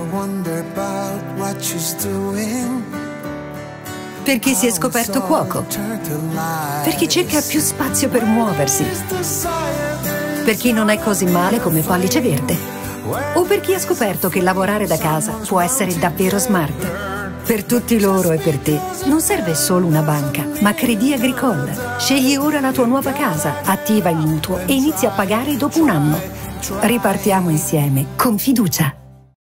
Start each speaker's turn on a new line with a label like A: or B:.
A: Per chi si è scoperto cuoco, per chi cerca più spazio per muoversi, per chi non è così male come Pollice Verde, o per chi ha scoperto che lavorare da casa può essere davvero smart. Per tutti loro e per te non serve solo una banca, ma Crédit Agricole. Scegli ora la tua nuova casa, attiva il mutuo e inizia a pagare dopo un anno. Ripartiamo insieme con fiducia.